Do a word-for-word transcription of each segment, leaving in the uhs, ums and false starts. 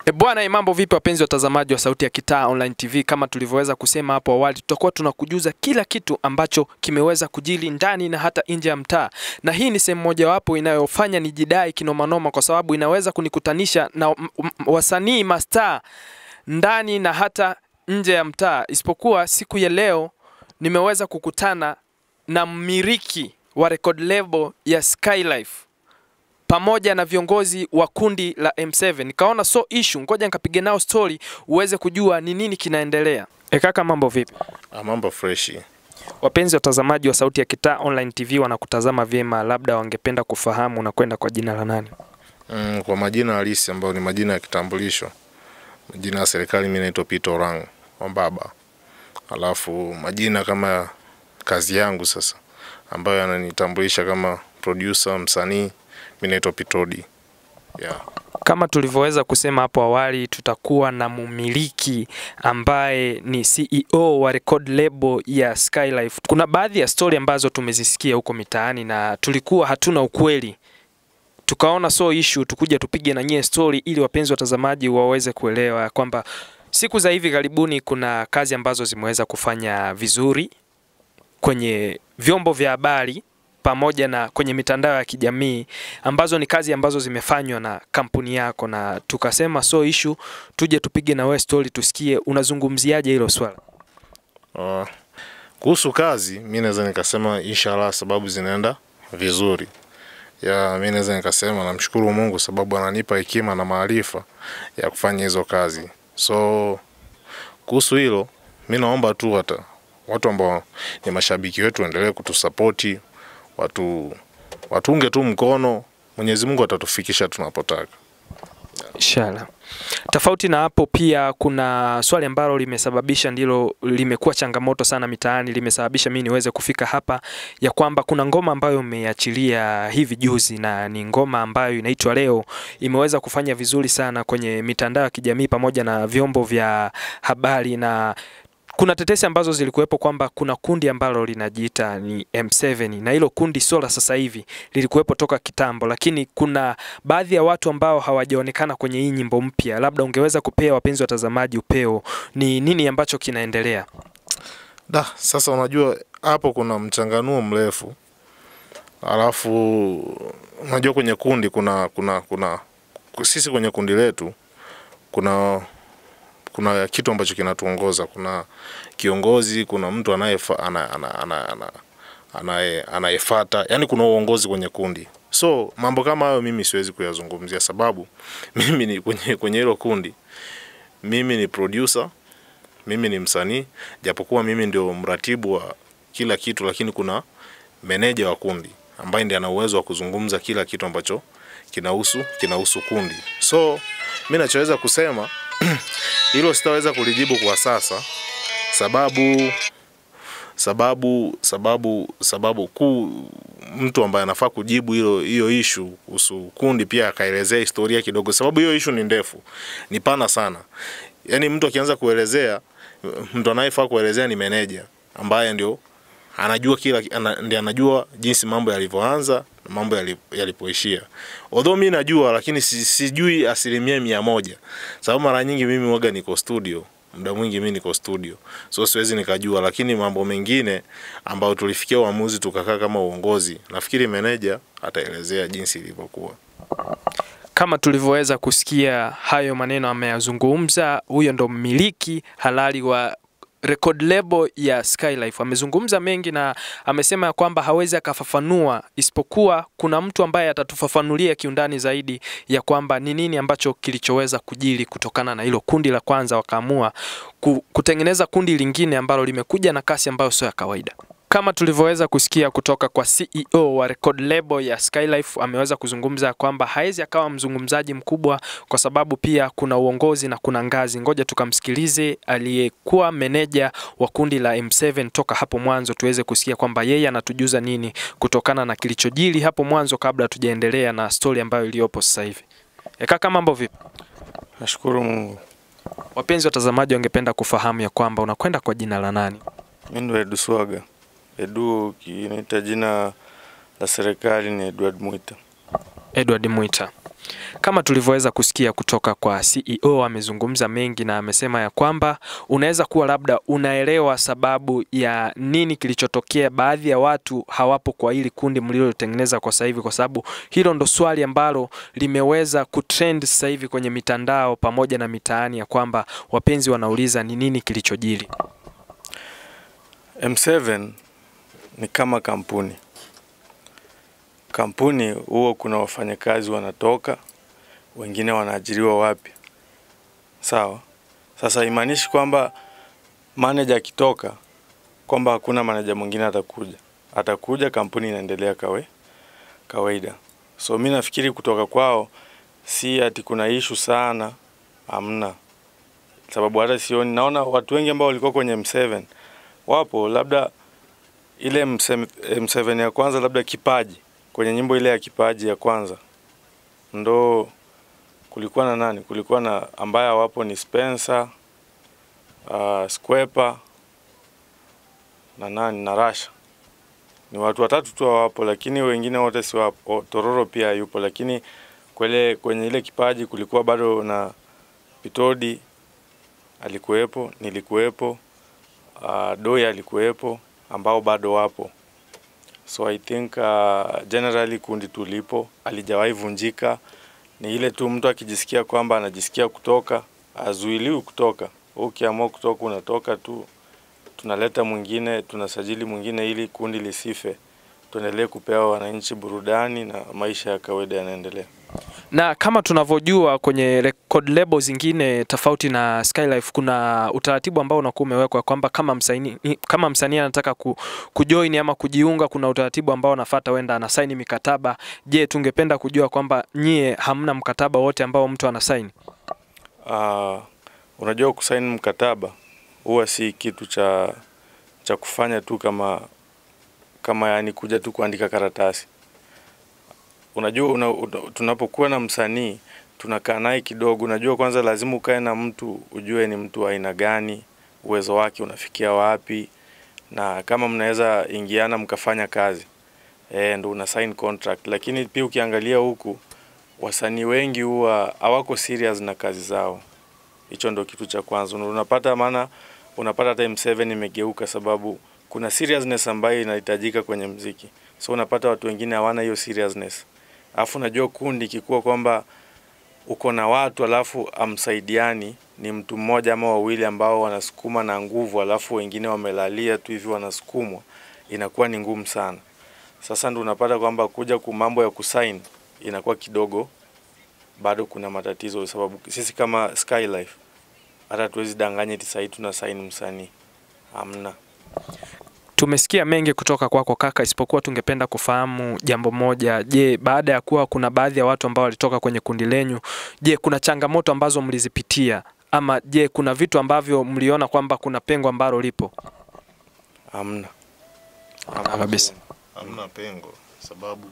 E bwana, mambo vipi wapenzi watazamaji wa Sauti ya Kitaa Online T V? Kama tulivyoweza kusema hapo awali, tutakuwa tunakujuza kila kitu ambacho kimeweza kujili ndani na hata nje ya mtaa. Na hii ni sehemu moja wapo inayofanya nijidai kinomanoma, kwa sababu inaweza kunikutanisha na wasanii mastaa ndani na hata nje ya mtaa. Isipokuwa siku ya leo nimeweza kukutana na mmiliki wa record label ya Skylife pamoja na viongozi wa kundi la M seven. Nikaona so issue, ngoja nikapige nao story uweze kujua ni nini kinaendelea. E kaka, mambo vipi? Ah, mambo fresh. Wapenzi watazamaji wa Sauti ya Kitaa Online T V wanakutazama vyema, labda wangependa kufahamu unakwenda kwa jina la nani? Mm, kwa majina halisi ambayo ni majina ya kitambulisho. Majina ya serikali mimi naitwa Peter Orang Wambaba. Alafu majina kama kazi yangu sasa ambayo yananitambulisha kama producer, msanii, mimi naitwa Pitodi. Yeah. Kama tulivyoweza kusema hapo awali, tutakuwa na mumiliki ambaye ni C E O wa record label ya Skylife. Kuna baadhi ya story ambazo tumezisikia huko mitaani na tulikuwa hatuna ukweli. Tukaona so issue tukuje tupige na nyie story ili wapenzi watazamaji waweze kuelewa kwamba siku za hivi karibuni kuna kazi ambazo zimeweza kufanya vizuri kwenye vyombo vya habari pamoja na kwenye mitandao ya kijamii, ambazo ni kazi ambazo zimefanywa na kampuni yako, na tukasema so issue tuje tupige na wewe story tusikie unazungumziaje hilo swala. Uh, kuhusu kazi mimi naweza nikasema inshallah sababu zinaenda vizuri. Ya mimi naweza nikasema namshukuru Mungu sababu ananipa hekima na maarifa ya kufanya hizo kazi. So kuhusu hilo mimi naomba tu hata watu ambao ni mashabiki wetu endelee kutusupporti, watu watunge tu mkono, Mwenyezi Mungu atatufikisha tunapotaka. Inshallah. Tofauti na hapo pia kuna swali ambalo limesababisha ndilo limekuwa changamoto sana mitaani, limesababisha mimi niweze kufika hapa, ya kwamba kuna ngoma ambayo umeachilia hivi juzi na ni ngoma ambayo inaitwa Leo, imeweza kufanya vizuri sana kwenye mitandao ya kijamii pamoja na vyombo vya habari, na kuna tetesi ambazo zilikuwepo kwamba kuna kundi ambalo linajiita ni M seven, na hilo kundi sola sasa hivi lilikuwepo toka kitambo, lakini kuna baadhi ya watu ambao hawajaonekana kwenye hii nyimbo mpya. Labda ungeweza kupea wapenzi watazamaji upeo ni nini ambacho kinaendelea? Da, sasa unajua hapo kuna mchanganuo mrefu. Alafu unajua kwenye kundi kuna kuna kuna sisi kwenye kundi letu kuna kuna kitu ambacho kinatuongoza, kuna kiongozi, kuna mtu anayefa ana ana ana anaye anayefuata, yani kuna uongozi kwenye kundi. So mambo kama hayo mimi siwezi kuyazungumzia sababu mimi ni kwenye kwenye hilo kundi. Mimi ni producer, mimi ni msanii, japokuwa mimi ndio mratibu wa kila kitu, lakini kuna meneja wa kundi ambaye ndiye ana uwezo wa kuzungumza kila kitu ambacho kinahusu kinahusu kundi. So mimi nachoweza kusema hilo sitaweza kulijibu kwa sasa sababu sababu sababu sababu kuu mtu ambaye anafaa kujibu hilo hiyo issue kuhusu kundi pia akaelezea historia kidogo, sababu hiyo issue ni ndefu, ni pana sana. Yaani mtu akianza kuelezea, mtu anayefaa kuelezea ni meneja ambaye ndio anajua kila ndiye anajua jinsi mambo yalivyoanza na mambo yalipoishia. Although mimi najua lakini sijui asilimia mia moja. Sababu mara nyingi mimi waga niko studio, muda mwingi mimi niko studio. So siwezi nikajua, lakini mambo mengine ambao tulifikia uamuzi tukakaa kama uongozi, nafikiri meneja ataelezea jinsi ilivyokuwa. Kama tulivyoweza kusikia hayo maneno ameyazungumza, huyo ndo mmiliki halali wa record label ya Skylife. Amezungumza mengi na amesema kwamba hawezi akafafanua, isipokuwa kuna mtu ambaye atatufafanulia kiundani zaidi ya kwamba ni nini ambacho kilichoweza kujili kutokana na hilo kundi la kwanza wakaamua kutengeneza kundi lingine ambalo limekuja na kasi ambayo sio ya kawaida. Kama tulivyoweza kusikia kutoka kwa C E O wa record label ya Skylife, ameweza kuzungumza kwamba haezi akawa mzungumzaji mkubwa kwa sababu pia kuna uongozi na kuna ngazi. Ngoja tukamsikilize aliyekuwa meneja wa kundi la M seven toka hapo mwanzo, tuweze kusikia kwamba yeye anatujuza nini kutokana na kilichojili hapo mwanzo kabla tujaendelea na story ambayo iliyopo sasa hivi. E kaka, mambo vipi? Nashukuru Mungu. Wapenzi watazamaji wangependa kufahamu ya kwamba unakwenda kwa jina la nani? Mimi ndo Edu Swaga. Edu kinaita jina la serikali ni Edward Mwita. Edward Mwita. Kama tulivyoweza kusikia kutoka kwa C E O, amezungumza mengi na amesema ya kwamba unaweza kuwa labda unaelewa sababu ya nini kilichotokea, baadhi ya watu hawapo kwa hili kundi mlilotengeneza kwa sasa hivi, kwa sababu hilo ndo swali ambalo limeweza kutrend sasa hivi kwenye mitandao pamoja na mitaani, ya kwamba wapenzi wanauliza ni nini kilichojili. M seven ni kama kampuni. Kampuni huo kuna wafanyakazi wanatoka, wengine wanaajiriwa wapi. Sawa? Sasa imaanishi kwamba manager akitoka kwamba hakuna manager mwingine atakuja. Atakuja, kampuni inaendelea kawe kawaida. So mimi nafikiri kutoka kwao si ati kuna issue sana, hamna. Sababu hata sioni, naona watu wengi ambao walikuwa kwenye M seven wapo, labda ile M seven ya kwanza, labda Kipaji, kwenye nyimbo ile ya Kipaji ya kwanza ndo kulikuwa na nani, kulikuwa na ambaye wapo ni Spencer, uh, Skwepa na nani na Rasha. Ni watu watatu tu wapo, lakini wengine wote si wapo. Tororo pia yupo, lakini kwele kwenye ile Kipaji kulikuwa bado na Pitodi alikuwepo, nilikuwepo, uh, Doya alikuwepo, ambao bado wapo. So I think uh, generally kundi tulipo alijawahi vunjika. Ni ile tu mtu akijisikia kwamba anajisikia kutoka, azuiliwi kutoka. Ukiamua kutoka unatoka tu, tunaleta mwingine, tunasajili mwingine ili kundi lisife. Tuendelee kupewa wananchi burudani na maisha ya kawaida yanaendelea. Na kama tunavyojua kwenye record label zingine tofauti na Skylife, kuna utaratibu ambao unakuwa umewekwa kwamba kama msanii kama msanii anataka ku, kujoin ama kujiunga, kuna utaratibu ambao anafuata, wenda anasaini mikataba. Je, tungependa kujua kwamba nyie hamna mkataba wote ambao mtu anasaini? Uh, unajua kusaini mkataba huwa si kitu cha cha kufanya tu kama kama yani kuja tu kuandika karatasi. Unajua una, una, tunapokuwa na msanii tunakaa naye kidogo. Unajua kwanza lazima ukae na mtu ujue ni mtu wa aina gani, uwezo wake unafikia wapi, na kama mnaweza ingiana mkafanya kazi eh, ndio una sign contract. Lakini pia ukiangalia huku wasanii wengi huwa hawako serious na kazi zao. Hicho ndio kitu cha kwanza. Unapata maana unapata hata M seven imegeuka sababu kuna seriousness ambayo inahitajika kwenye muziki. So unapata watu wengine hawana hiyo seriousness. Alafu unajua kundi kikuwa kwamba uko na watu alafu amsaidiani, ni mtu mmoja ama wawili ambao wanasukuma na nguvu, alafu wengine wamelalia tu hivi wanasukumwa, inakuwa ni ngumu sana. Sasa ndio unapata kwamba kuja kwa mambo ya kusign inakuwa kidogo bado kuna matatizo, sababu sisi kama Skylife hata tuwezi danganya eti sasa tuna sign msanii. Hamna. Tumesikia mengi kutoka kwako kaka, isipokuwa tungependa kufahamu jambo moja. Je, baada ya kuwa kuna baadhi ya watu ambao walitoka kwenye kundi lenyu, je, kuna changamoto ambazo mlizipitia, ama je, kuna vitu ambavyo mliona kwamba kuna pengo ambalo lipo? Hamna. Hamna kabisa. Hamna pengo sababu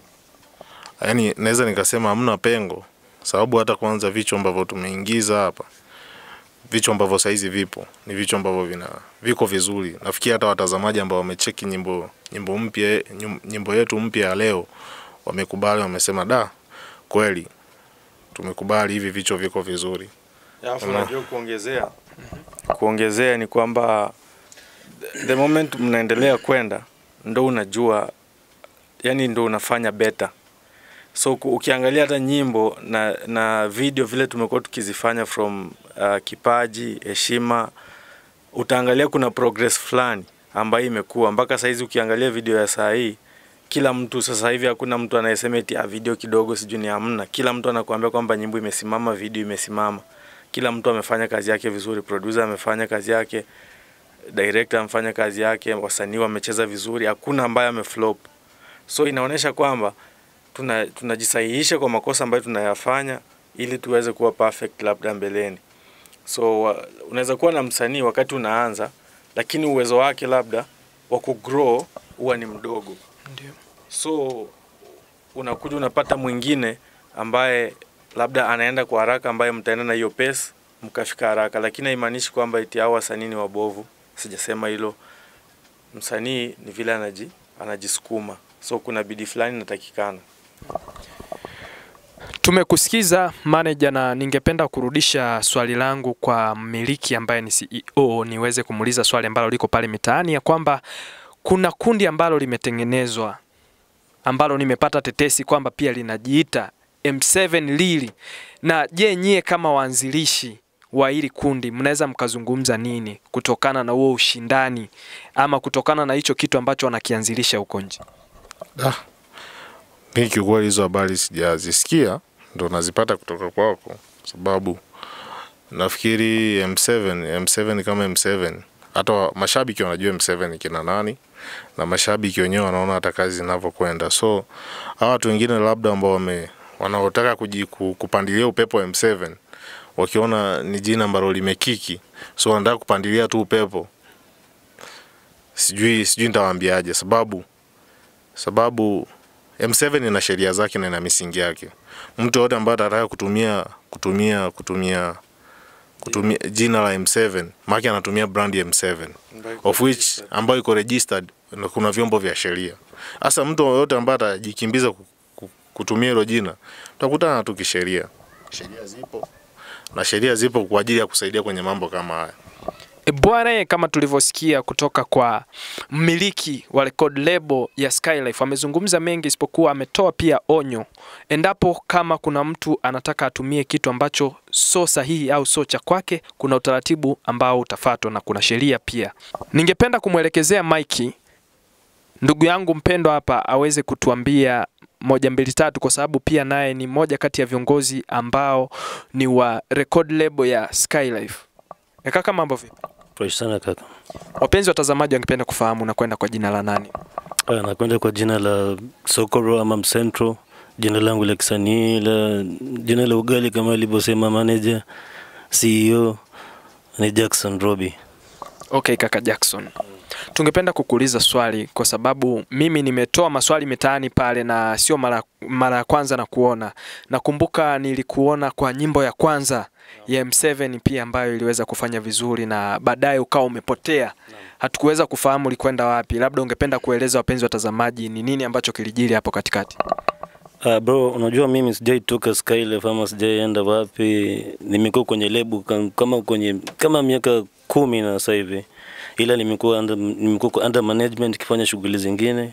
yani naweza nikasema hamna pengo sababu hata kwanza vichwa ambavyo tumeingiza hapa, vichwa ambavyo saizi vipo ni vichwa ambavyo vina viko vizuri. Nafikiri hata watazamaji ambao wamecheki nyimbo nyimbo mpya nyimbo yetu mpya leo wamekubali, wamesema da kweli tumekubali, hivi vichwa viko vizuri. Alafu unajua kuongezea kuongezea ni kwamba the moment mnaendelea kwenda ndo unajua, yani ndo unafanya better. So ukiangalia hata nyimbo na na video vile tumekuwa tukizifanya from uh, Kipaji, Heshima, utaangalia kuna progress fulani ambayo imekuwa mpaka saizi. Ukiangalia video ya saa hii, kila mtu sasa hivi hakuna mtu anayesema eti ah, video kidogo sijui ni, hamna. Kila mtu anakuambia kwamba nyimbo imesimama, video imesimama. Kila mtu amefanya kazi yake vizuri, producer amefanya kazi yake, director amefanya kazi yake, wasanii wamecheza vizuri, hakuna ambaye ameflop. So inaonesha kwamba tuna tunajisahihisha kwa makosa ambayo tunayafanya ili tuweze kuwa perfect labda mbeleni. So uh, unaweza kuwa na msanii wakati unaanza, lakini uwezo wake labda wa kugrow huwa ni mdogo. Ndio. So unakuja unapata mwingine ambaye labda anaenda kwa haraka, ambaye mtaenda na hiyo pace mkafika haraka, lakini haimaanishi kwamba eti hao wasanii ni wabovu. Sijasema hilo. Msanii ni vile anaji anajisukuma. So kuna bidii fulani inatakikana. Tumekusikiza manager, na ningependa kurudisha swali langu kwa mmiliki ambaye ni C E O, niweze kumuuliza swali ambalo liko pale mitaani ya kwamba kuna kundi ambalo limetengenezwa ambalo nimepata tetesi kwamba pia linajiita M seven Lili. Na je, nyie kama waanzilishi wa hili kundi mnaweza mkazungumza nini kutokana na huo ushindani ama kutokana na hicho kitu ambacho wanakianzilisha huko nje? Ah. Mimi kiukweli hizo habari sijazisikia, ndo nazipata kutoka kwako, sababu nafikiri M seven M seven kama M seven hata mashabiki wanajua M seven kina nani, na mashabiki wenyewe wanaona hata kazi zinavyokwenda. So hawa watu wengine labda ambao wame wanaotaka kupandilia upepo wa M seven wakiona ni jina ambalo limekiki, so wanataka kupandilia tu upepo, sijui sijui nitawaambiaje, sababu sababu M seven ina sheria zake na ina misingi yake. Mtu yote ambaye atataka kutumia kutumia kutumia kutumia jina la M seven, maana anatumia brand ya M seven, of which ambayo iko registered na kuna vyombo vya sheria. Sasa mtu yote ambaye atajikimbiza kutumia hilo jina, tutakutana tu kisheria. Sheria zipo na sheria zipo kwa ajili ya kusaidia kwenye mambo kama haya. E bwana, kama tulivyosikia kutoka kwa mmiliki wa record label ya Skylife, amezungumza mengi, isipokuwa ametoa pia onyo endapo kama kuna mtu anataka atumie kitu ambacho so sahihi au so cha kwake, kuna utaratibu ambao utafuatwa na kuna sheria pia. Ningependa kumwelekezea Mike ndugu yangu mpendwa hapa aweze kutuambia moja mbili tatu, kwa sababu pia naye ni moja kati ya viongozi ambao ni wa record label ya Skylife. E kaka, mambo vipi? Fresh sana kaka. Wapenzi watazamaji wangependa kufahamu na kwenda kwa jina la nani? Ah, nakwenda kwa jina la Sokoro ama Mcentro. Jina langu la kisanii, la jina la ugali kama alivyosema manager, C E O ni Jackson Robbie. Okay kaka Jackson. Tungependa kukuuliza swali kwa sababu mimi nimetoa maswali mitaani pale na sio mara mara ya kwanza na kuona. Nakumbuka nilikuona kwa nyimbo ya kwanza ya M seven pia ambayo iliweza kufanya vizuri na baadaye ukao umepotea. Hatukuweza kufahamu ulikwenda wapi. Labda ungependa kueleza wapenzi watazamaji ni nini ambacho kilijiri hapo katikati? Ah uh, bro, unajua mimi sijai toka Skylife ama sijaenda wapi. Nimekuwa kwenye label kama kwenye kama miaka kumi na sasa hivi. Ila nimekuwa under nimekuwa under management kifanya shughuli zingine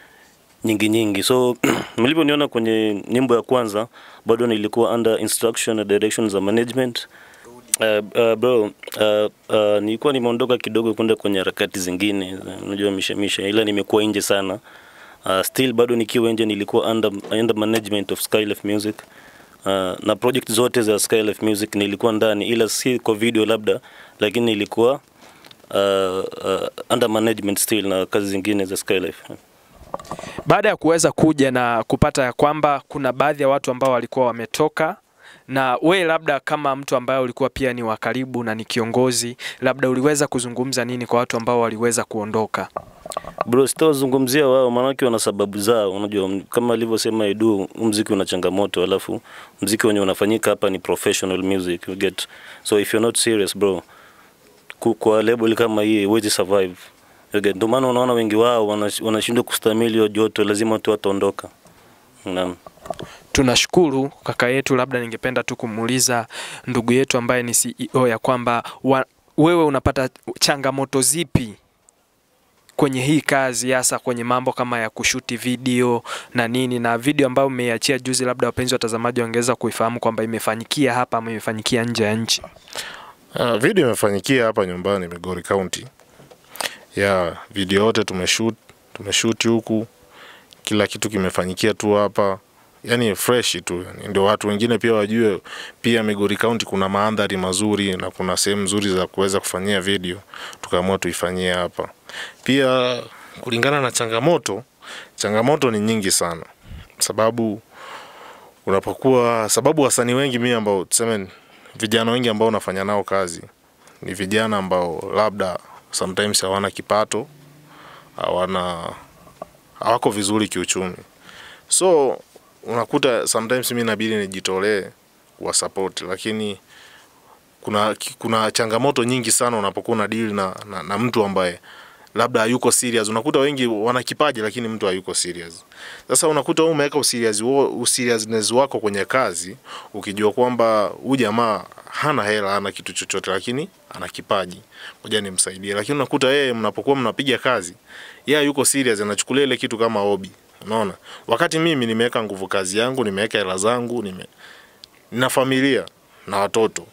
nyingi nyingi. So mliponiona kwenye nyimbo ya kwanza bado nilikuwa under instruction and direction za management. Uh, uh, bro, uh, uh, nilikuwa nimeondoka kidogo kwenda kwenye harakati zingine, unajua mishemisha, ila nimekuwa nje sana. Uh, still bado nikiwa nje nilikuwa under under management of Skylife Music. Uh, na project zote za Skylife Music nilikuwa ndani, ila si kwa video labda, lakini nilikuwa uh, uh, under management still na kazi zingine za Skylife. Baada ya kuweza kuja na kupata ya kwamba kuna baadhi ya watu ambao walikuwa wametoka, na we labda kama mtu ambaye ulikuwa pia ni wa karibu na ni kiongozi, labda uliweza kuzungumza nini kwa watu ambao waliweza kuondoka? Bro, sitazungumzia wao, maana yake wana sababu zao. Unajua kama alivyosema Edu, muziki una changamoto, alafu muziki wenye unafanyika hapa ni professional music, you get. So if you're not serious bro, kwa label kama hii huwezi survive. You get. Ndio maana unaona wengi wao wanashindwa kustamili hiyo joto, lazima tu wataondoka. Naam. Tunashukuru kaka yetu. Labda ningependa tu kumuuliza ndugu yetu ambaye ni C E O ya kwamba wa, wewe unapata changamoto zipi kwenye hii kazi, hasa kwenye mambo kama ya kushuti video na nini, na video ambayo umeiachia juzi, labda wapenzi watazamaji wangeweza kuifahamu kwamba imefanyikia hapa ama imefanyikia nje ya nchi? Uh, video imefanyikia hapa nyumbani Migori County. Ya video yote tumeshoot, tumeshoot huku. Kila kitu kimefanyikia tu hapa. Yani fresh tu. Yani ndio watu wengine pia wajue pia Migori County kuna mandhari mazuri na kuna sehemu nzuri za kuweza kufanyia video. Tukaamua tuifanyie hapa. Pia kulingana na changamoto, changamoto ni nyingi sana. Sababu unapokuwa sababu wasanii wengi mimi ambao tuseme vijana wengi ambao nafanya nao kazi ni vijana ambao labda sometimes hawana kipato, hawana hawako vizuri kiuchumi. So unakuta sometimes mimi inabidi nijitolee kwa support, lakini kuna kuna changamoto nyingi sana unapokuwa na deal na, na, na mtu ambaye labda hayuko serious. Unakuta wengi wana kipaji lakini mtu hayuko serious. Sasa unakuta wewe umeweka userious useriousness wako kwenye kazi ukijua kwamba huyu jamaa hana hela, hana kitu chochote lakini ana kipaji, ngoja nimsaidie. Lakini unakuta yeye mnapokuwa mnapiga kazi, yeye yuko serious, anachukulia ile kitu kama hobby. Unaona? Wakati mimi nimeweka nguvu kazi yangu, nimeweka hela zangu, nime nina familia na watoto.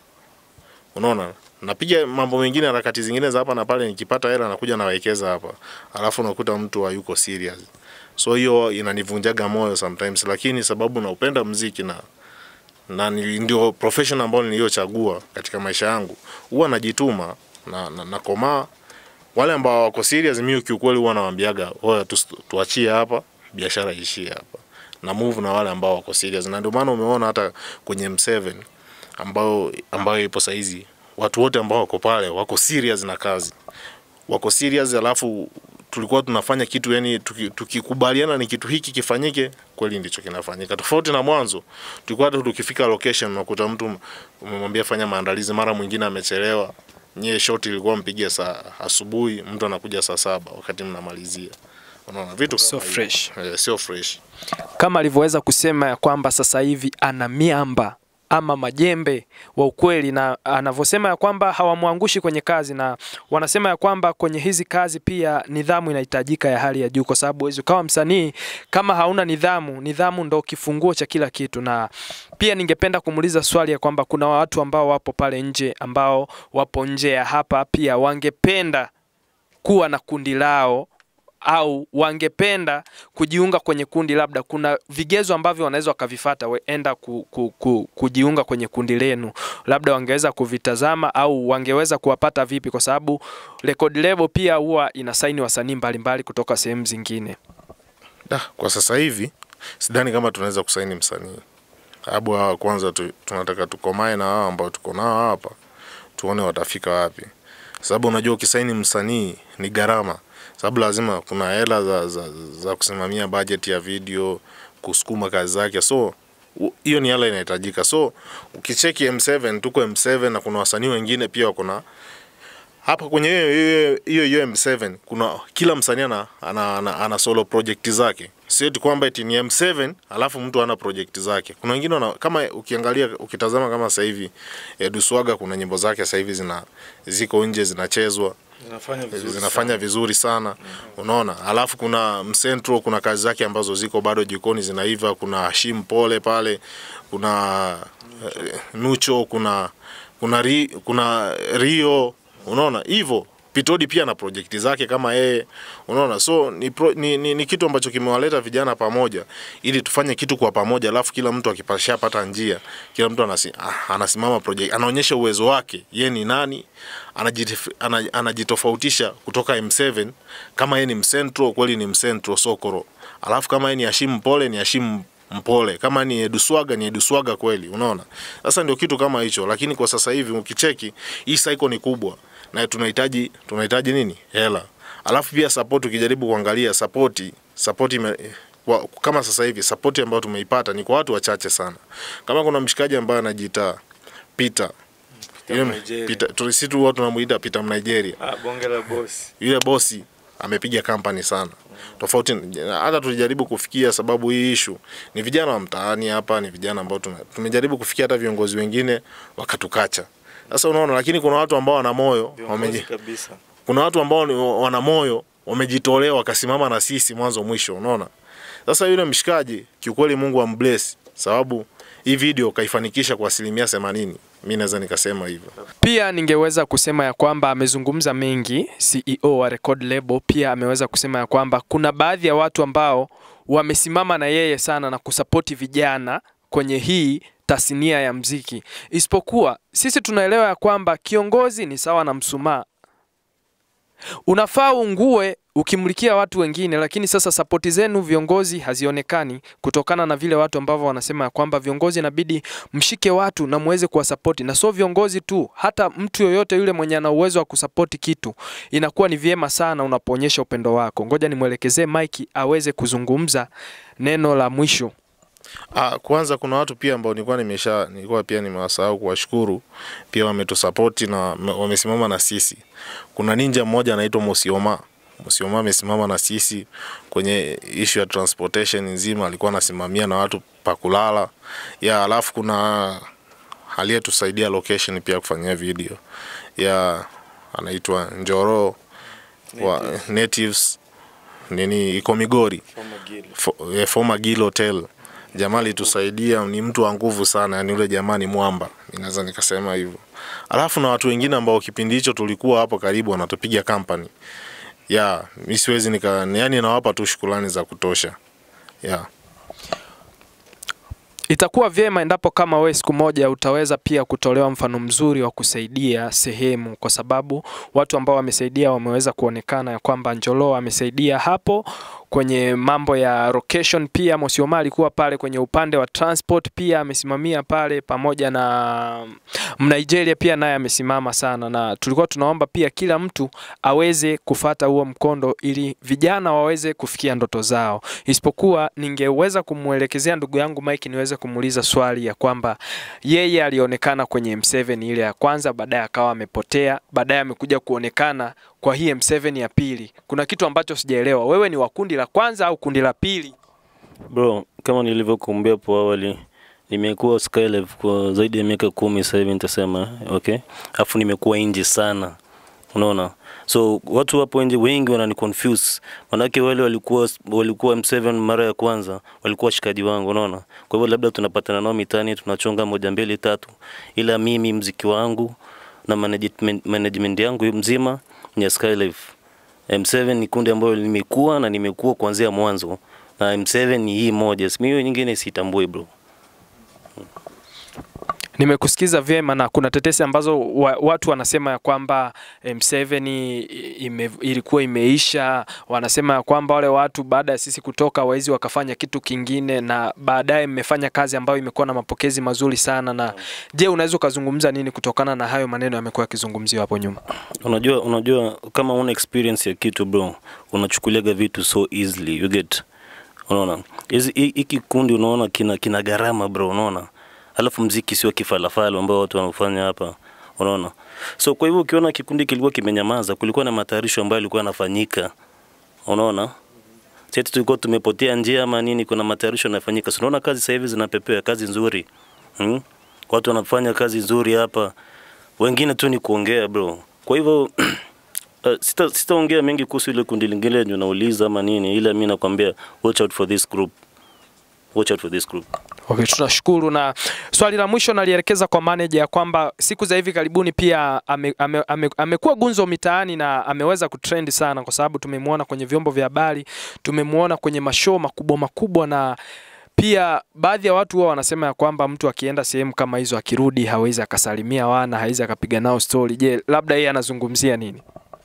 Unaona? Napiga mambo mengine, harakati zingine za hapa na pale, nikipata hela nakuja nawekeza hapa. Alafu unakuta mtu hayuko serious. So hiyo inanivunjaga moyo sometimes, lakini sababu naupenda muziki na na ndio profession ambayo niliyochagua katika maisha yangu, huwa najituma na na, na komaa. Wale ambao wako serious mimi kiukweli huwa nawaambiaga, "Oya tu, tuachie hapa, biashara ishie hapa." Na move na wale ambao wako serious. Na ndio maana umeona hata kwenye M seven ambao ambayo ipo saizi, watu wote ambao wako pale wako serious na kazi. Wako serious, alafu tulikuwa tunafanya kitu, yani tukikubaliana tuki ni kitu hiki kifanyike, kweli ndicho kinafanyika. Tofauti na mwanzo, tulikuwa hata tukifika location unakuta mtu umemwambia fanya maandalizi, mara mwingine amechelewa. Nyie shoti ilikuwa mpigia saa asubuhi, mtu anakuja saa saba wakati mnamalizia. Unaona vitu so fresh. Yeah, sio fresh. Kama alivyoweza kusema ya kwamba sasa hivi ana miamba ama majembe wa ukweli, na anavyosema ya kwamba hawamwangushi kwenye kazi, na wanasema ya kwamba kwenye hizi kazi pia nidhamu inahitajika ya hali ya juu, kwa sababu wewe kama msanii kama hauna nidhamu, nidhamu ndo kifunguo cha kila kitu. Na pia ningependa kumuuliza swali ya kwamba kuna watu ambao wapo pale nje, ambao wapo nje ya hapa, pia wangependa kuwa na kundi lao au wangependa kujiunga kwenye kundi, labda kuna vigezo ambavyo wanaweza wakavifuata waenda ku, ku, ku, kujiunga kwenye kundi lenu, labda wangeweza kuvitazama au wangeweza kuwapata vipi? Kwa sababu record label pia huwa inasaini wasanii mbalimbali kutoka sehemu zingine. Da, kwa sasa hivi sidhani kama tunaweza kusaini msanii. Sababu hawa kwanza tu, tunataka tukomae na hawa ambao tuko nao hapa, tuone watafika wapi. Sababu unajua ukisaini msanii ni gharama. Sababu lazima kuna hela za, za, za kusimamia budget ya video, kusukuma kazi zake. So hiyo ni hela inahitajika. So ukicheki M seven, tuko M seven na kuna wasanii wengine pia wako na hapa kwenye hiyo hiyo M seven. Kuna kila msanii ana, ana, ana, ana solo project zake. Sio tu kwamba eti ni M seven alafu mtu ana project zake. Kuna wengine wana, kama ukiangalia ukitazama kama sasa hivi Eduswaga kuna nyimbo zake sasa hivi zina ziko nje zinachezwa. Zinafanya vizuri zinafanya sana. vizuri sana. Mm-hmm. Unaona? Alafu kuna Mcentro, kuna kazi zake ambazo ziko bado jikoni zinaiva, kuna Hashim Pole pale, kuna Nucho, uh, Nucho kuna kuna ri, kuna Rio, unaona? Hivyo Pitodi pia na project zake kama yeye, unaona? So ni, pro, ni, ni, ni kitu ambacho kimewaleta vijana pamoja ili tufanye kitu kwa pamoja, alafu kila mtu akipasha pata njia, kila mtu anasi, ah, anasimama project, anaonyesha uwezo wake, yeye ni nani, anajitif, anajitofautisha kutoka M seven, kama yeye ni Mcentro kweli ni Mcentro Sokoro, alafu kama yeye ni Hashim Pole ni Hashim Mpole, kama ni Eduswaga ni Eduswaga kweli, unaona? Sasa ndio kitu kama hicho, lakini kwa sasa hivi ukicheki hii cycle ni kubwa na tunahitaji tunahitaji nini? Hela. Alafu pia support, ukijaribu kuangalia support support ime, kwa, kama sasa hivi support ambayo tumeipata ni kwa watu wachache sana. Kama kuna mshikaji ambaye anajiita Peter Peter, tulisi tu watu tunamuita Peter Nigeria. Ah, bonge la boss. Yule bosi amepiga company sana. Tofauti hata tulijaribu kufikia, sababu hii issue ni vijana wa mtaani hapa, ni vijana ambao tumejaribu kufikia, hata viongozi wengine wakatukacha. Sasa unaona, lakini kuna watu ambao wana moyo, wameji kabisa. Kuna watu ambao wana moyo, wamejitolea wakasimama na sisi mwanzo mwisho, unaona? Sasa yule mshikaji kiukweli Mungu ambless, sababu hii video kaifanikisha kwa asilimia themanini. Mimi naweza nikasema hivyo. Pia ningeweza kusema ya kwamba amezungumza mengi, C E O wa record label. Pia ameweza kusema ya kwamba kuna baadhi ya watu ambao wamesimama na yeye sana na kusapoti vijana kwenye hii tasnia ya mziki. Isipokuwa sisi tunaelewa ya kwamba kiongozi ni sawa na msumaa, unafaa ungue ukimlikia watu wengine, lakini sasa sapoti zenu viongozi hazionekani kutokana na vile watu ambao wanasema kwamba viongozi inabidi mshike watu na muweze kuwasapoti. Na sio viongozi tu, hata mtu yoyote yule mwenye ana uwezo wa kusapoti kitu, inakuwa ni vyema sana unapoonyesha upendo wako. Ngoja nimuelekezee Mike aweze kuzungumza neno la mwisho. Ah, kwanza kuna watu pia ambao nilikuwa nimesha nilikuwa pia nimewasahau kuwashukuru, pia wametusupport na wamesimama na sisi. Kuna ninja mmoja anaitwa Mosioma. Msioma amesimama na sisi kwenye issue ya transportation nzima, alikuwa anasimamia na watu pa kulala. Ya alafu kuna aliyetusaidia location pia kufanyia video. Ya anaitwa Njoro wa Natives nini iko Migori. Former Gill Hotel. Jamali tusaidia, ni mtu wa nguvu sana, yani yule jamani mwamba. Ninaweza nikasema hivyo. Alafu na watu wengine ambao kipindi hicho tulikuwa hapo karibu wanatupiga company. Ya, mimi siwezi nika yani nawapa tu shukrani za kutosha. Ya. Itakuwa vyema endapo kama wewe siku moja utaweza pia kutolewa mfano mzuri wa kusaidia sehemu, kwa sababu watu ambao wamesaidia wameweza kuonekana ya kwamba Njolo amesaidia hapo kwenye mambo ya location. Pia Mosioma alikuwa pale kwenye upande wa transport, pia amesimamia pale, pamoja na Mnigeria pia naye amesimama sana, na tulikuwa tunaomba pia kila mtu aweze kufata huo mkondo ili vijana waweze kufikia ndoto zao. Isipokuwa ningeweza kumuelekezea ndugu yangu Mike niweze kumuuliza swali ya kwamba yeye alionekana kwenye M seven ile ya kwanza, baadaye akawa amepotea, baadaye amekuja kuonekana kwa hii M seven ya pili. Kuna kitu ambacho sijaelewa. Wewe ni wa kundi la kwanza au kundi la pili? Bro, kama nilivyokuambia hapo awali, nimekuwa Skylife kwa zaidi ya miaka kumi sasa hivi nitasema, okay? Alafu nimekuwa nje sana. Unaona? So watu hapo nje wengi wanani confuse. Manake wale walikuwa walikuwa M seven mara ya kwanza, walikuwa shikaji wangu, unaona? Kwa hivyo labda tunapatana nao mitani, tunachonga moja mbili tatu. Ila mimi mziki wangu na management management yangu mzima ni Skylife. M seven ni kundi ambalo nimekuwa na nimekuwa kuanzia mwanzo, na M seven ni hii moja, mimi nyingine sitambui bro. Nimekusikiza vyema, na kuna tetesi ambazo wa, watu wanasema ya kwamba M seven ime, ilikuwa imeisha. Wanasema ya kwamba wale watu baada ya sisi kutoka waizi wakafanya kitu kingine, na baadaye mmefanya kazi ambayo imekuwa na mapokezi mazuri sana. Na je, unaweza kuzungumza nini kutokana na hayo maneno yamekuwa yakizungumziwa hapo nyuma? Unajua unajua kama una experience ya kitu bro, unachukuliaga vitu so easily, you get. Unaona? Hizi hiki kundi unaona kina kina gharama bro, unaona? Alafu mziki sio kifalafalo ambao watu wanafanya hapa, unaona? So kwa hivyo ukiona kikundi kilikuwa kimenyamaza, kulikuwa na matayarisho ambayo yalikuwa yanafanyika, unaona? Sisi tulikuwa tumepotea njia ama nini, kuna matayarisho yanafanyika. So unaona kazi sasa hivi zinapepea, kazi nzuri. Hmm? Watu wanafanya kazi nzuri hapa. Wengine tu ni kuongea bro. Kwa hivyo uh, sita sitaongea mengi kuhusu ile kundi lingine ndio nauliza ama nini, ila mimi nakwambia watch out for this group. Watch out for this group. Okay, tunashukuru. Na swali la mwisho nalielekeza kwa manager ya kwamba siku za hivi karibuni pia amekuwa ame, ame, ame gunzo mitaani na ameweza kutrend sana, kwa sababu tumemwona kwenye vyombo vya habari, tumemwona kwenye mashow makubwa makubwa, na pia baadhi ya watu wao wanasema ya kwamba mtu akienda sehemu kama hizo akirudi hawezi akasalimia wana, hawezi akapiga nao story. Je, labda yeye anazungumzia nini?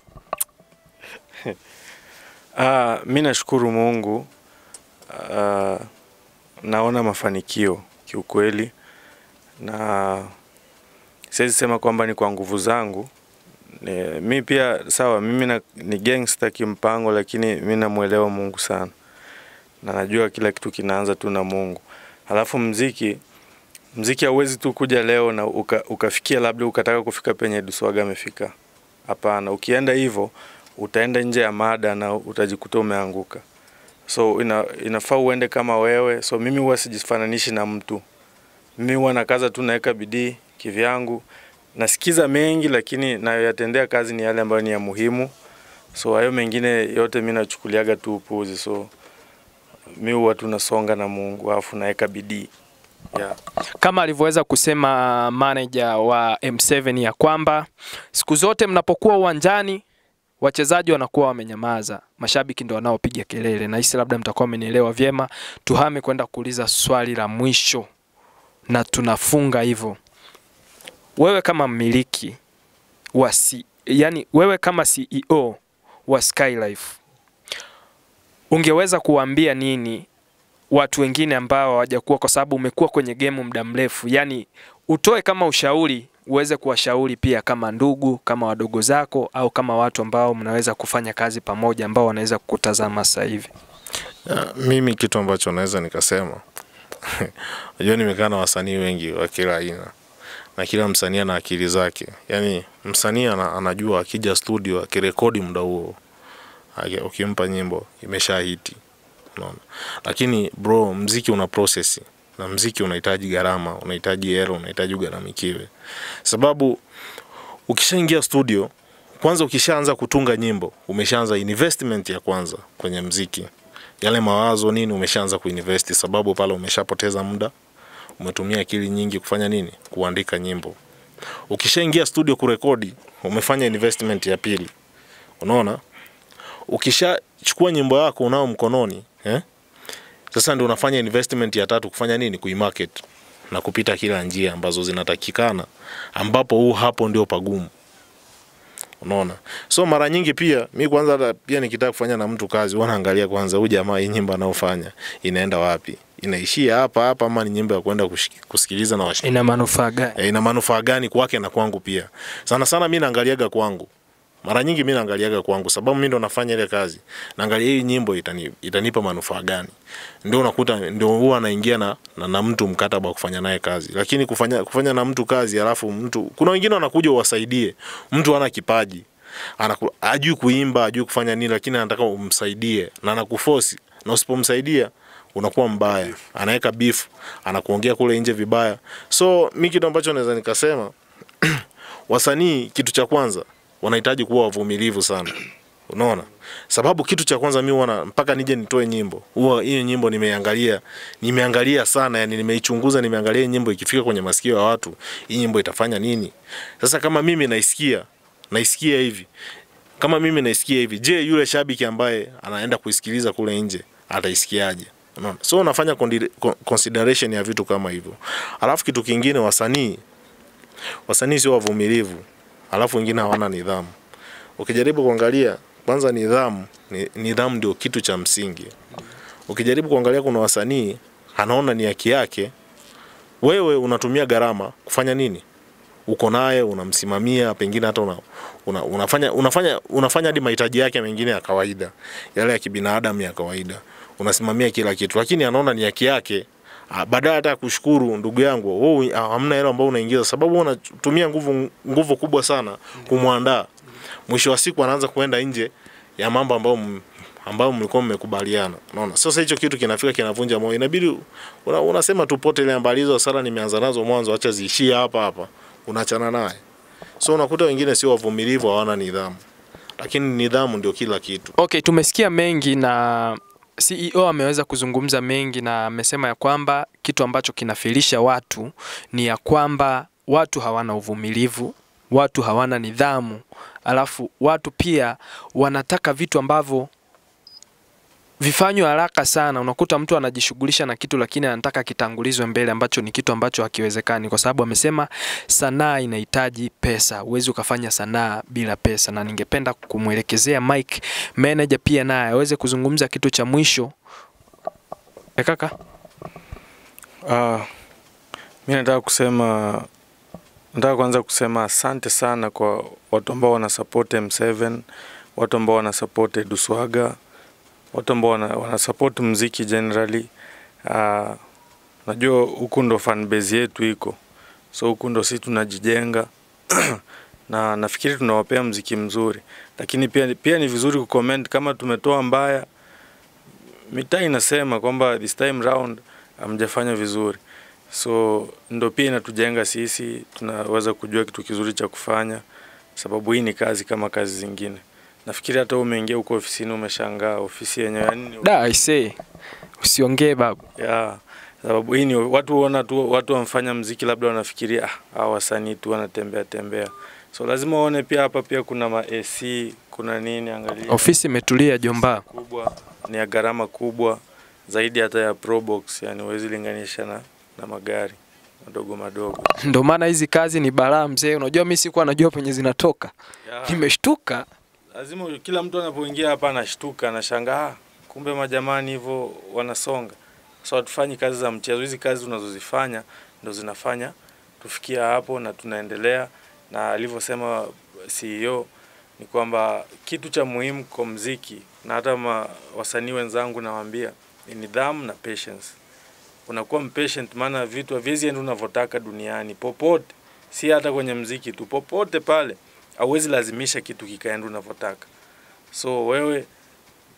Ah, mimi nashukuru Mungu. Ah, naona mafanikio kiukweli, na siwezi sema kwamba ni kwa nguvu zangu. Mimi pia sawa, mimi na, ni gangster kimpango, lakini mimi namuelewa Mungu sana, na najua kila kitu kinaanza tu na Mungu. Halafu mziki mziki hauwezi tu kuja leo na uka, ukafikia labda ukataka kufika penye Duswaga amefika. Hapana, ukienda hivyo utaenda nje ya mada na utajikuta umeanguka. So ina, inafaa uende kama wewe. So mimi huwa sijifananishi na mtu. Mimi huwa nakaza tu, naweka bidii kivyangu. Nasikiza mengi, lakini nayoyatendea kazi ni yale ambayo ni ya muhimu. So hayo mengine yote mimi nachukuliaga tu upuzi. So mimi huwa tunasonga na Mungu afu naweka bidii. Yeah. Kama alivyoweza kusema manager wa M seven ya kwamba siku zote mnapokuwa uwanjani wachezaji wanakuwa wamenyamaza, mashabiki ndio wanaopiga kelele. Na hisi labda mtakuwa mmenielewa vyema. Tuhame kwenda kuuliza swali la mwisho na tunafunga hivyo. Wewe kama mmiliki wa C, yani wewe kama C E O wa Skylife, ungeweza kuambia nini watu wengine ambao hawajakuwa, kwa sababu umekuwa kwenye game muda mrefu, yani utoe kama ushauri, uweze kuwashauri pia kama ndugu, kama wadogo zako, au kama watu ambao mnaweza kufanya kazi pamoja ambao wanaweza kukutazama sasa hivi? Mimi kitu ambacho naweza nikasema, unajua nimekaa na wasanii wengi wa kila aina, na kila msanii ana akili zake. Yani msanii anajua akija studio akirekodi muda huo ukimpa nyimbo imesha hiti, unaona. Lakini bro, mziki una process, na mziki unahitaji gharama, unahitaji hela, unahitaji ugaramikiwe. Sababu ukishaingia studio, kwanza ukishaanza kutunga nyimbo, umeshaanza investment ya kwanza kwenye mziki. Yale mawazo nini umeshaanza kuinvest, sababu pale umeshapoteza muda, umetumia akili nyingi kufanya nini? Kuandika nyimbo. Ukishaingia studio kurekodi, umefanya investment ya pili. Unaona? Ukishachukua nyimbo yako unao mkononi, eh? Sasa ndio unafanya investment ya tatu kufanya nini? Kuimarket na kupita kila njia ambazo zinatakikana, ambapo huu hapo ndio pagumu. Unaona? So mara nyingi pia mimi kwanza pia nikitaka kufanya na mtu kazi, huwa naangalia kwanza huyu jamaa hii nyimbo anaofanya inaenda wapi? Inaishia hapa hapa ama ni nyimbo ya kwenda kusikiliza na washikaji? Ina manufaa gani? E, ina manufaa gani kwake na kwangu pia? Sana sana mimi naangaliaga kwangu. Mara nyingi mimi naangaliaga kwangu sababu mimi ndo nafanya ile kazi. Naangalia hii nyimbo itani, itanipa manufaa gani. Ndio unakuta ndio huwa anaingia na, na na mtu mkataba wa kufanya naye kazi. Lakini kufanya kufanya na mtu kazi alafu mtu, kuna wengine wanakuja uwasaidie. Mtu hana kipaji. Anaku, hajui kuimba, hajui kufanya nini, lakini anataka umsaidie na anakuforce. Na usipomsaidia unakuwa mbaya. Anaweka beef, anakuongea kule nje vibaya. So mimi kitu ambacho naweza nikasema wasanii, kitu cha kwanza wanahitaji kuwa wavumilivu sana. Unaona? Sababu kitu cha kwanza mimi wana mpaka nije nitoe nyimbo, huwa hiyo nyimbo nimeangalia, nimeangalia sana, yani nimeichunguza, nimeangalia nyimbo ikifika kwenye masikio ya watu, hii nyimbo itafanya nini? Sasa kama mimi naisikia, naisikia hivi. Kama mimi naisikia hivi, je, yule shabiki ambaye anaenda kuisikiliza kule nje ataisikiaje? Unaona? So unafanya consideration ya vitu kama hivyo. Alafu kitu kingine, wasanii wasanii sio wavumilivu. Alafu wengine hawana nidhamu. Ukijaribu kuangalia kwanza nidhamu, nidhamu ndio kitu cha msingi. Ukijaribu kuangalia kuna wasanii anaona ni haki yake, wewe unatumia gharama kufanya nini? Uko naye, unamsimamia, pengine hata una, una, unafanya unafanya unafanya hadi mahitaji yake mengine ya kawaida, yale ya kibinadamu ya kawaida. Unasimamia kila kitu, lakini anaona ni haki yake. Baada hata kushukuru ndugu yangu, wewe hamna hela ambayo unaingiza sababu unatumia nguvu nguvu kubwa sana kumwandaa. Mwisho wa siku anaanza kuenda nje ya mambo ambayo ambayo mlikuwa mmekubaliana. Unaona? Sasa hicho kitu kinafika kinavunja moyo. Inabidi una, unasema tupote ile ambali hizo sala nimeanza nazo mwanzo, acha ziishie hapa hapa. Unaachana naye. So unakuta wengine sio wavumilivu, hawana nidhamu. Lakini nidhamu ndio kila kitu. Okay, tumesikia mengi na C E O ameweza kuzungumza mengi na amesema ya kwamba kitu ambacho kinafilisha watu ni ya kwamba watu hawana uvumilivu, watu hawana nidhamu, alafu watu pia wanataka vitu ambavyo vifanywe haraka sana. Unakuta mtu anajishughulisha na kitu lakini anataka kitangulizwe mbele, ambacho ni kitu ambacho hakiwezekani, kwa sababu amesema sanaa inahitaji pesa. Huwezi ukafanya sanaa bila pesa. Na ningependa kumuelekezea Mike manager pia naye aweze kuzungumza kitu cha mwisho. E kaka? Ah, uh, mimi nataka kusema nataka kwanza kusema asante sana kwa watu ambao wana support M seven, watu ambao wana support Eduswaga, watu ambao wana, wana support muziki generally. Uh, najua huku ndo fan base yetu iko. So huku ndo sisi tunajijenga na nafikiri tunawapea muziki mzuri. Lakini pia pia ni vizuri kucomment kama tumetoa mbaya. Mitaa inasema kwamba this time round hamjafanya vizuri. So ndo pia inatujenga sisi, tunaweza kujua kitu kizuri cha kufanya, sababu hii ni kazi kama kazi zingine. Nafikiri hata umeingia huko ofisini umeshangaa ofisi yenyewe yani. Da, I say usiongee babu. Yeah, sababu hii ni watu waona tu, watu wamfanya muziki labda wanafikiria ah, hao wasanii tu wanatembea tembea. So lazima uone pia hapa pia kuna ma A C, kuna nini, angalia. Ofisi imetulia Jomba. Kubwa, ni ya gharama kubwa zaidi hata ya Probox, yani huwezi linganisha na na magari madogo madogo. Ndio maana hizi kazi ni balaa mzee. Unajua mimi sikuwa najua penye zinatoka. Yeah. Nimeshtuka. Lazima kila mtu anapoingia hapa anashtuka, anashangaa kumbe majamani hivyo wanasonga. So tufanyi kazi za mchezo. Hizi kazi tunazozifanya ndio zinafanya tufikia hapo na tunaendelea. Na alivyosema C E O ni kwamba kitu cha muhimu kwa muziki, na hata wasanii wenzangu nawaambia, ni nidhamu na patience. Unakuwa impatient, maana vitu haviwezi enda unavyotaka duniani popote, si hata kwenye muziki tu, popote pale hauwezi lazimisha kitu kikaenda unavyotaka. So wewe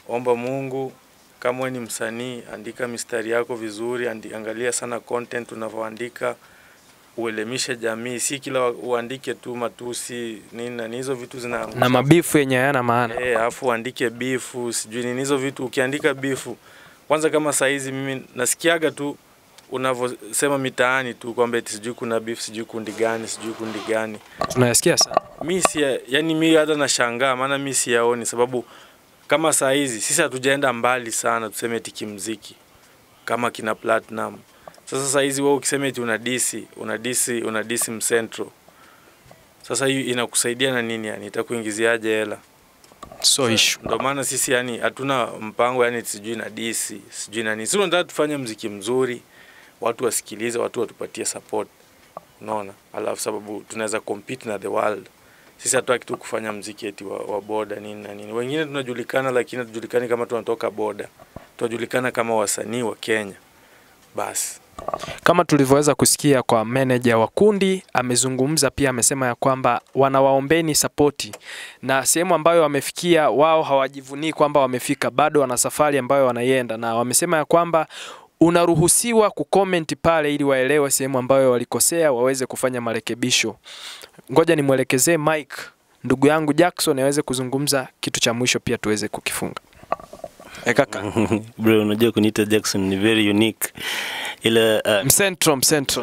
omba Mungu. Kama wewe ni msanii, andika mistari yako vizuri, andi, angalia sana content unavyoandika, uelemishe jamii, si kila uandike tu matusi nini na hizo vitu zina na mabifu yenye hayana maana. Eh, afu uandike bifu, sijui nini hizo vitu. Ukiandika bifu, kwanza kama saizi mimi nasikiaga tu unavyosema mitaani tu kwamba eti sijui kuna beef, sijui kundi gani, sijui kundi gani. Tunayasikia sana. Mimi si, yani mimi hata nashangaa maana mimi siyaoni, sababu kama saa hizi sisi hatujaenda mbali sana tuseme eti kimuziki kama kina Platinum. Sasa saa hizi wewe ukisema eti una disi, una disi, una disi Mcentro. Sasa hiyo inakusaidia na nini yani? Itakuingiziaje hela? So issue. Ndio maana sisi yani hatuna mpango yani sijui na disi, sijui na nini. Sisi tunataka tufanye muziki mzuri, watu wasikilize, watu watupatie support. Unaona? Alafu sababu tunaweza compete na the world. Sisi hatutaki tu kufanya muziki eti wa, wa boda nini na nini. Wengine tunajulikana lakini hatujulikani kama tunatoka boda. Tunajulikana kama wasanii wa Kenya. Basi. Kama tulivyoweza kusikia kwa manager wa kundi, amezungumza pia, amesema ya kwamba wanawaombeni sapoti, na sehemu ambayo wamefikia wao hawajivunii kwamba wamefika, bado wana safari ambayo wanaienda, na wamesema ya kwamba unaruhusiwa kucomment pale ili waelewe sehemu ambayo walikosea waweze kufanya marekebisho. Ngoja nimwelekezee Mike ndugu yangu Jackson aweze kuzungumza kitu cha mwisho pia tuweze kukifunga. Eh kaka. Bro, unajua kuniita Jackson ni very unique. Ila uh, Mcentro Mcentro.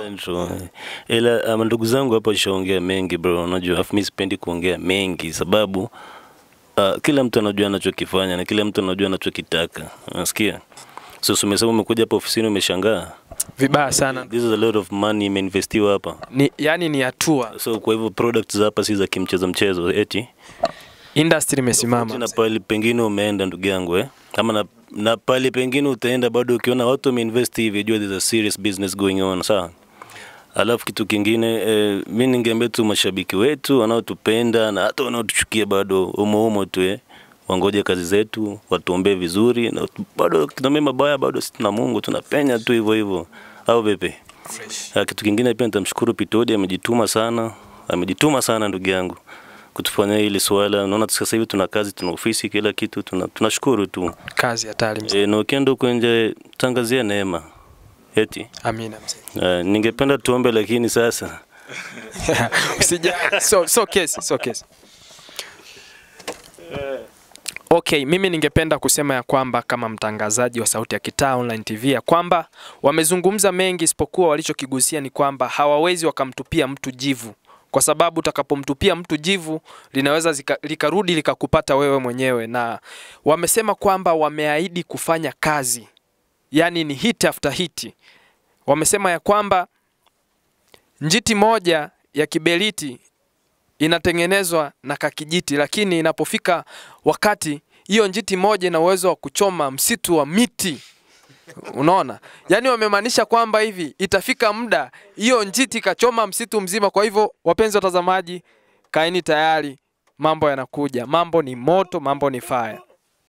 Ila uh, ndugu zangu hapa washaongea mengi bro, unajua afu mimi sipendi kuongea mengi sababu uh, kila mtu anajua anachokifanya na kila mtu anajua anachokitaka. Unasikia? So umesema umekuja hapa ofisini umeshangaa vibaya sana. This is a lot of money imeinvestiwa hapa. Ni yani ni hatua. So kwa hivyo products hapa si za kimchezo mchezo eti. Industry imesimama. Na pale pengine umeenda ndugu yangu eh. Kama na, na pale pengine utaenda bado ukiona watu wameinvest hivi, jua there's a serious business going on, sawa? Alafu kitu kingine eh, mimi ningeambia tu mashabiki wetu wanaotupenda na hata wanaotuchukia bado umo umo tu eh. Wangoje kazi zetu, watuombee vizuri, na bado kitambe mabaya bado sisi tuna Mungu tunapenya tu hivyo hivyo. Au vipi? Fresh. Kitu kingine pia nitamshukuru Pitodi, amejituma sana, amejituma sana ndugu yangu kutufanya hili swala. Unaona sasa hivi tuna kazi, tuna ofisi, kila kitu, tuna tunashukuru tu. Kazi hatari mzee. E, na ukienda huko nje tangazia neema. Eti. Amina mzee. Uh, ningependa tuombe lakini sasa usija so so kesi so kesi. Okay, mimi ningependa kusema ya kwamba kama mtangazaji wa Sauti ya Kitaa Online T V ya kwamba wamezungumza mengi, isipokuwa walichokigusia ni kwamba hawawezi wakamtupia mtu jivu, kwa sababu utakapomtupia mtu jivu linaweza zika, likarudi likakupata wewe mwenyewe. Na wamesema kwamba wameahidi kufanya kazi, yani ni hit after hit. Wamesema ya kwamba njiti moja ya kiberiti inatengenezwa na kakijiti, lakini inapofika wakati hiyo njiti moja ina uwezo wa kuchoma msitu wa miti. Unaona? Yani wamemaanisha kwamba hivi itafika muda hiyo njiti kachoma msitu mzima. Kwa hivyo wapenzi watazamaji, kaeni tayari, mambo yanakuja, mambo ni moto, mambo ni fire.